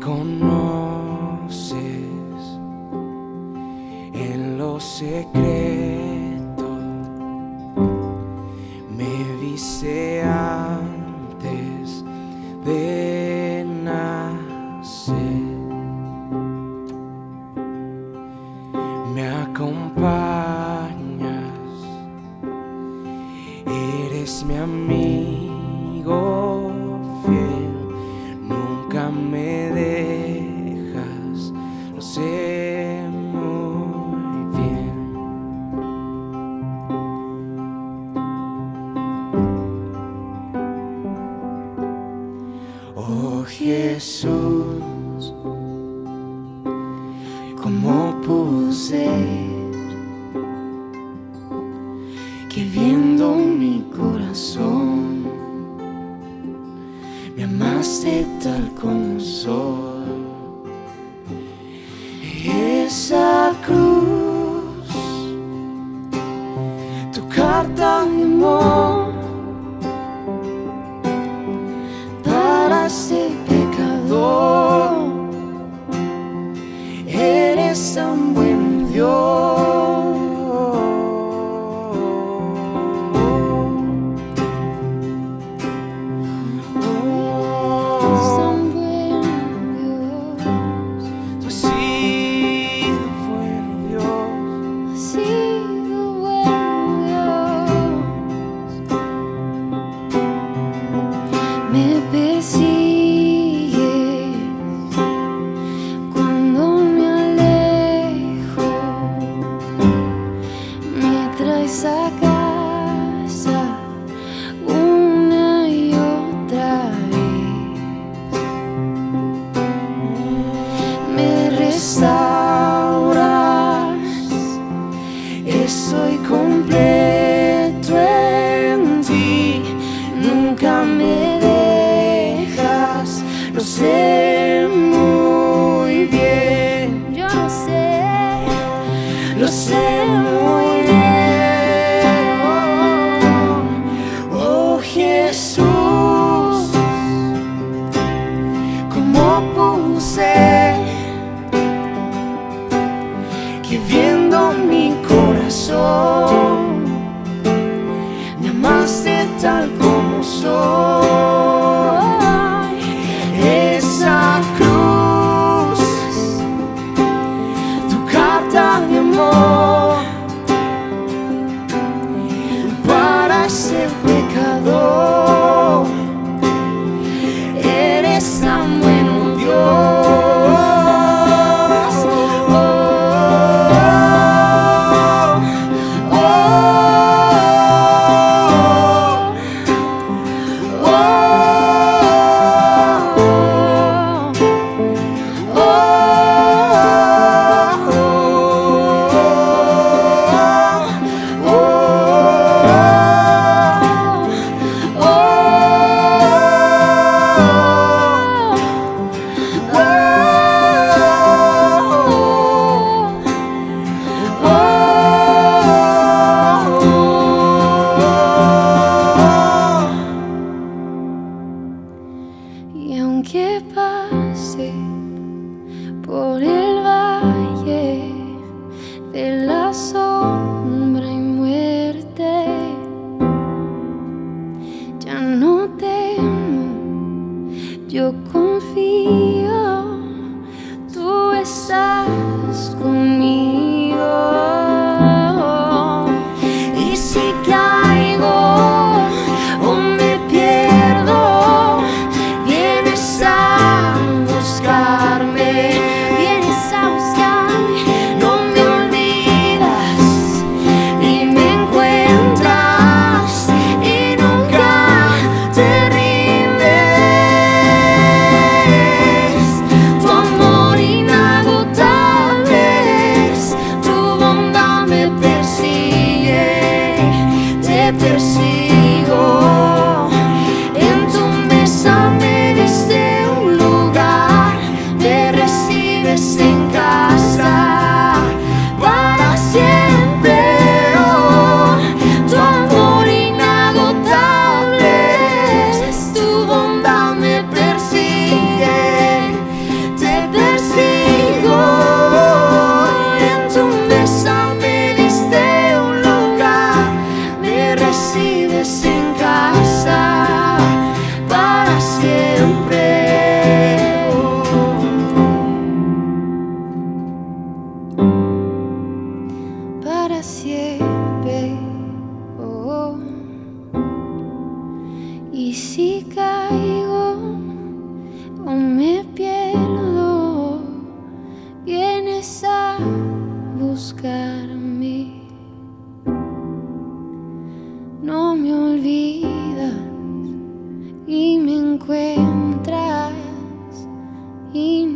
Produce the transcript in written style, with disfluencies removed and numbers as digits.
conoces en lo secreto, me viste antes de nacer, me acompañas, eres mi amigo fiel. Nunca me dejas, lo sé muy bien. Oh Jesús, ¿cómo pudo ser que viendo mi corazón me amaste tal como soy? Esa cruz, tu carta de amor para este pecador. Eres tan bueno, Dios. Me persigues cuando me alejo, me traes a casa una y otra vez, me restauras, estoy completo en ti, nunca me lo sé muy bien, yo lo sé muy bien. Oh Jesús, ¿cómo pudo ser que viendo mi corazón me amaste tal como soy? Para ser pecador, eres tan bueno, Dios. Y aunque pase por el valle de la sombra y muerte, ya no temo, yo confío, tú estás conmigo. Y si caigo o me pierdo, vienes a buscarme, no me olvidas y me encuentras y nunca te rindes. si caigo o me pierdo, vienes a buscarme. No me olvidas y me encuentras y